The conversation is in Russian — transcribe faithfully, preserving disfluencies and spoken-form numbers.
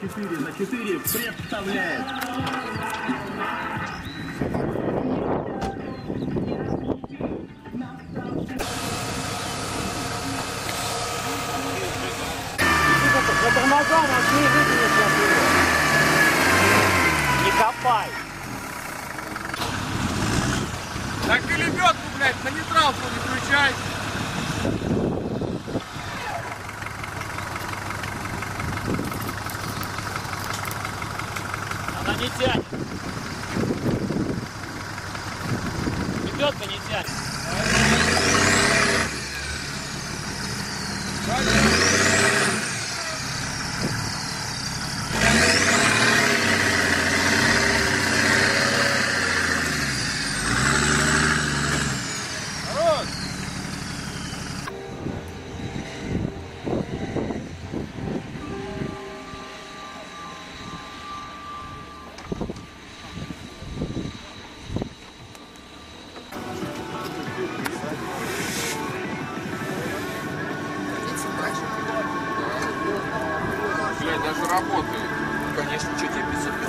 четыре на четыре представляет. На тормоза нажми, выдвинуть на него. Не копай. Так и лебедку, блядь, на нейтралку не включай. Она не тянет. Лебедка не тянет. Блядь, даже работает. Конечно, что тебе пятьсот